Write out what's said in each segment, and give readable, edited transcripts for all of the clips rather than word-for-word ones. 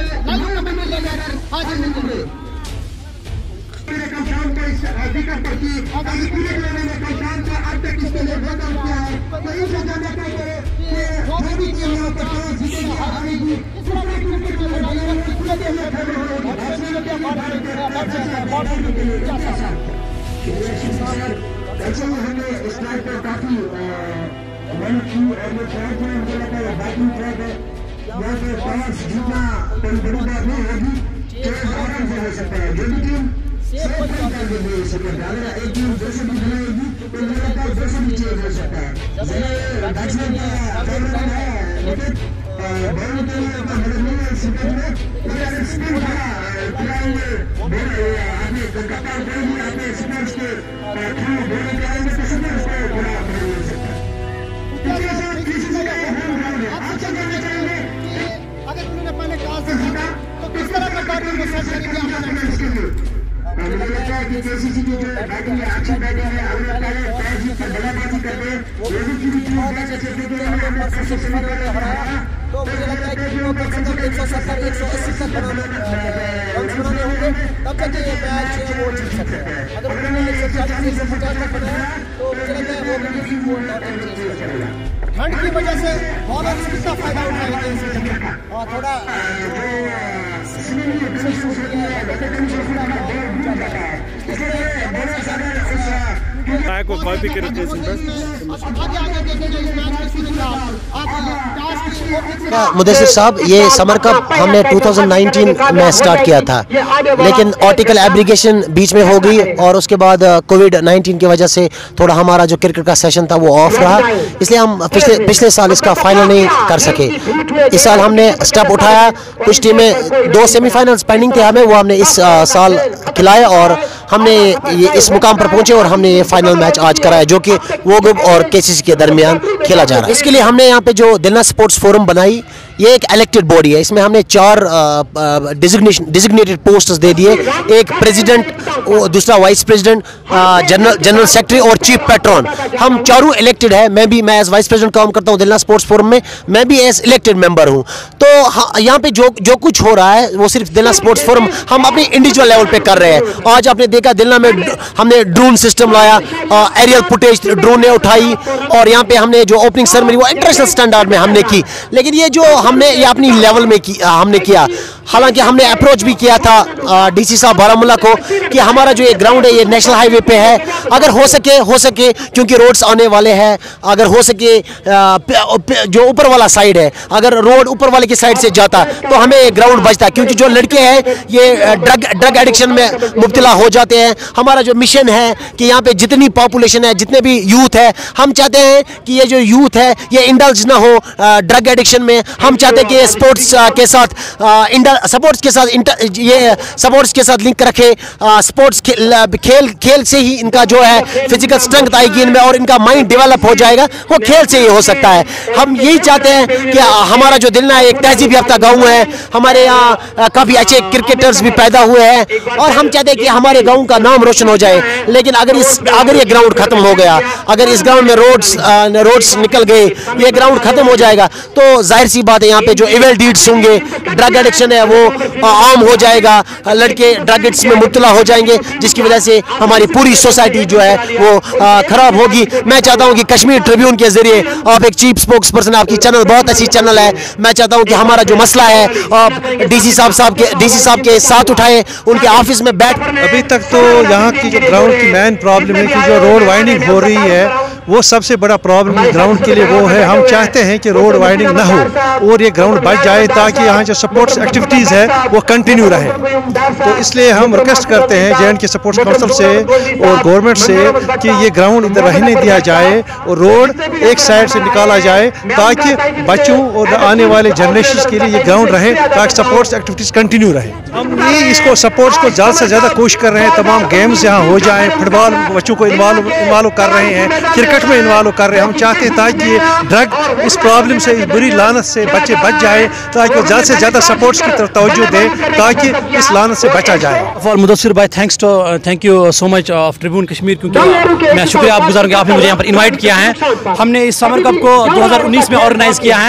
ठंड की वजह से बॉलर्स कितना फायदा उठाएंगे थोड़ा मुदस्सिर साहब, ये समर कप हमने 2019 में स्टार्ट किया था, लेकिन आर्टिकल एब्रीगेशन बीच में हो गई और उसके बाद कोविड-19 की वजह से थोड़ा हमारा जो क्रिकेट का सेशन था वो ऑफ रहा, इसलिए हम पिछले साल इसका फाइनल नहीं कर सके। इस साल हमने स्टेप उठाया, कुछ टीमें 2 सेमीफाइनल्स पेंडिंग थे हमें, वो हमने इस साल खिलाए और हमने ये इस मुकाम पर पहुंचे और हमने ये फाइनल मैच आज कराया जो कि वो ग्रुप और केसीसी के दरमियान खेला जा रहा है। इसके लिए हमने यहाँ पे जो दिलना स्पोर्ट्स फोरम बनाई, ये एक इलेक्टेड बॉडी है, इसमें हमने 4 डिजिग्नेटेड पोस्ट्स दे दिए, एक प्रेसिडेंट, दूसरा वाइस प्रेसिडेंट, जनरल सेक्रेटरी और चीफ पैट्रन। हम चारों इलेक्टेड है, मैं एज वाइस प्रेसिडेंट काम करता हूँ दिलना स्पोर्ट्स फोरम में, मैं भी एज इलेक्टेड मेंबर हूँ। तो यहाँ पे जो कुछ हो रहा है वो सिर्फ दिलना स्पोर्ट्स फोरम हम अपने इंडिविजुअल लेवल पे कर रहे हैं। आज आपने देखा दिलना में हमने ड्रोन सिस्टम लाया, एरियल फुटेज ड्रोन ने उठाई और यहाँ पे हमने जो ओपनिंग सेरेमनी वो इंटरनेशनल स्टैंडर्ड में हमने की, लेकिन ये जो हमने ये अपनी लेवल में हमने किया। हालांकि हमने अप्रोच भी किया था डीसी साहब बारामूला को कि हमारा जो ये ग्राउंड है ये नेशनल हाईवे पे है, अगर हो सके क्योंकि रोड्स आने वाले हैं, अगर हो सके जो ऊपर वाला साइड है, अगर रोड ऊपर वाले की साइड से जाता तो हमें ग्राउंड बचता, क्योंकि जो लड़के हैं ये ड्रग एडिक्शन में मुब्तला हो जाते हैं। हमारा जो मिशन है कि यहाँ पे जितनी पॉपुलेशन है, जितने भी यूथ है, हम चाहते हैं कि ये जो यूथ है ये इंडल्ज ना हो ड्रग एडिक्शन में। हम चाहते हैं कि ये स्पोर्ट्स के साथ लिंक रखे, स्पोर्ट्स खेल से ही इनका जो है फिजिकल स्ट्रेंथ आएगी इनमें और इनका माइंड डेवलप हो जाएगा, वो खेल से ही हो सकता है। हम यही चाहते हैं कि हमारा जो दिलना एक तहजीब याफ्ता गाँव है, हमारे यहाँ काफ़ी अच्छे क्रिकेटर्स भी पैदा हुए हैं और हम चाहते हैं कि हमारे गाँव का नाम रोशन हो जाए। लेकिन अगर ये ग्राउंड खत्म हो गया, अगर इस ग्राउंड में रोड्स निकल गए, ये ग्राउंड खत्म हो जाएगा तो जाहिर सी बात है यहाँ पे जो इविल डीड्स होंगे, ड्रग एडिक्शन है वो आम हो जाएगा, लड़के ड्रग एडिक्स में मुब्तला हो जाएंगे, जिसकी वजह से हमारी पूरी सोसाइटी जो है वो खराब होगी। मैं चाहता हूँ कि कश्मीर ट्रिब्यून के जरिए आप एक चीफ स्पोक्स पर्सन, आपकी चैनल बहुत अच्छी चैनल है, मैं चाहता हूँ कि हमारा जो मसला है आप डीसी साहब के साथ उठाएं, उनके ऑफिस में बैठ। अभी तक तो यहाँ की जो ग्राउंड की मेन प्रॉब्लम है कि जो रोड वाइडिंग हो रही है वो सबसे बड़ा प्रॉब्लम ग्राउंड के लिए वो है। हम चाहते हैं कि रोड वाइडिंग ना हो और ये ग्राउंड बच जाए ताकि यहाँ जो स्पोर्ट्स एक्टिविटीज़ है वो कंटिन्यू रहे। तो इसलिए हम रिक्वेस्ट करते हैं जे.एंड.के स्पोर्ट्स काउंसिल से और गवर्नमेंट से कि ये ग्राउंड इधर रहने दिया जाए और रोड एक साइड से निकाला जाए ताकि बच्चों और आने वाले जनरेशन के लिए ये ग्राउंड रहे, ताकि स्पोर्ट्स एक्टिविटीज़ कंटिन्यू रहे। हम ये इसको स्पोर्ट्स को ज़्यादा से ज़्यादा कोशिश कर रहे हैं, तमाम गेम्स यहाँ हो जाए, फुटबॉल बच्चों को इन्वॉल्व कर रहे हैं, क्रिकेट में इन्वॉल्व कर रहे हैं। हम चाहते हैं ताकि ये ड्रग इस प्रॉब्लम से, इस बुरी लानत से बच्चे बच जाए, ताकि वो ज़्यादा से ज़्यादा स्पोर्ट्स की तरफ तवज्जो दें ताकि इस लानत से बचा जाए। मुदस्सिर भाई, thank you so much of Tribune Kashmir, क्योंकि मैं शुक्रिया आप गुजार हूँ कि आपने मुझे यहाँ पर इनवाइट किया है। हमने इस समर कप को 2019 में ऑर्गेनाइज़ किया है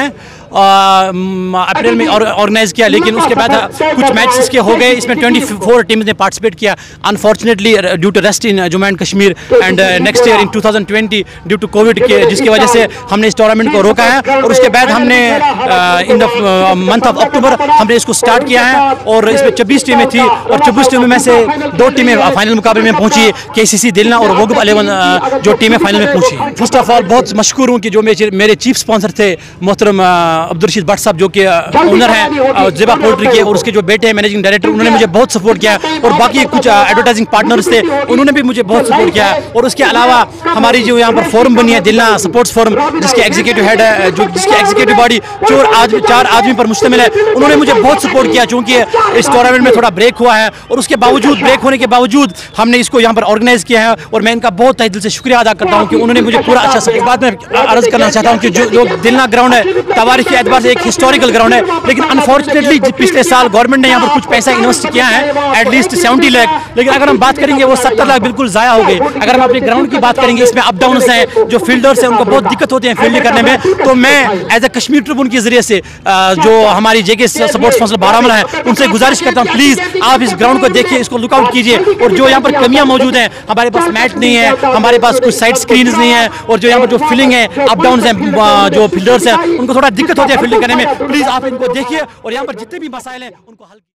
अप्रैल में ऑर्गेनाइज किया, लेकिन उसके बाद कुछ मैचेस के हो गए। इसमें 24 टीम्स ने पार्टिसिपेट किया। Unfortunately due to rest in Jammu and Kashmir and next year in 2020 due to Covid के, जिसकी वजह से हमने इस टूर्नामेंट को रोका है। और उसके बाद हमने in the month of October हमने इसको स्टार्ट किया है। और इसमें 24 टीमें थी और 24 टीमों में से 2 टीमें फाइनल मुकाबले में पहुंची, KCC दिलना और वोगुप 11 जो टीमें फाइनल में पहुंची। फर्स्ट ऑफ ऑल बहुत मशकूर हूँ कि जो मेरे चीफ स्पॉन्सर थे मोहतरम अब्दुल रशीद भट्ट साहब, जो कि ओनर हैं ज़ेबा पोल्ट्री के, और उसके जो बेटे हैं मैनेजिंग डायरेक्टर, उन्होंने मुझे बहुत सपोर्ट किया। और बाकी कुछ एडवर्टाइजिंग पार्टनर्स थे, उन्होंने भी मुझे बहुत सपोर्ट किया। और उसके अलावा हमारी जो यहाँ पर फोरम बनी है दिलना स्पोर्ट्स फोरम, जिसके एग्जीक्यूटिव हेड है, जो जिसकी एग्जीक्यूटिव बॉडी 4 आदमी पर मुश्तमिल है, उन्होंने मुझे बहुत सपोर्ट किया। चूँकि इस टूर्नामेंट में थोड़ा ब्रेक हुआ है और उसके बावजूद, ब्रेक होने के बावजूद हमने इसको यहाँ पर ऑर्गेनाइज किया है। और मैं इनका बहुत तहे दिल से शुक्रिया अदा करता हूँ कि उन्होंने मुझे पूरा अच्छा सपोर्ट। बाद में अर्ज करना चाहता हूँ कि जो दिलना ग्राउंड है तारीख के एतबार से एक हिस्टोरिकल ग्राउंड है, लेकिन अनफॉर्चुनेटली पिछले साल गवर्नमेंट ने यहाँ पर कुछ पैसा इन्वेस्ट किया है, एटलीस्ट 70 लाख, लेकिन अगर हम बात करेंगे वो 70 लाख बिल्कुल ज़ाया हो गए। अगर हम अपने ग्राउंड की बात करेंगे, इसमें अप डाउन्स हैं, जो फील्डर्स हैं उनको बहुत दिक्कत होती है फील्डिंग करने में। तो मैं एज ए कश्मीर ट्रिब्यून के जरिए से जो हमारी JK सपोर्ट्स स्पॉन्सर बारामूला है, उनसे गुजारिश करता हूँ प्लीज़ आप इस ग्राउंड को देखिए, इसको लुकआउट कीजिए। और जो यहाँ पर कमियाँ मौजूद हैं, हमारे पास मैच नहीं है, हमारे पास कुछ साइड स्क्रीन नहीं है, और जो यहाँ पर जो फील्डिंग है, अप डाउन हैं, जो फील्डर्स हैं उनको थोड़ा दिक्कत होती है फील्डिंग करने में। प्लीज़ आप इनको देखिए और यहाँ पर जितने भी मसाइल हैं उनको हल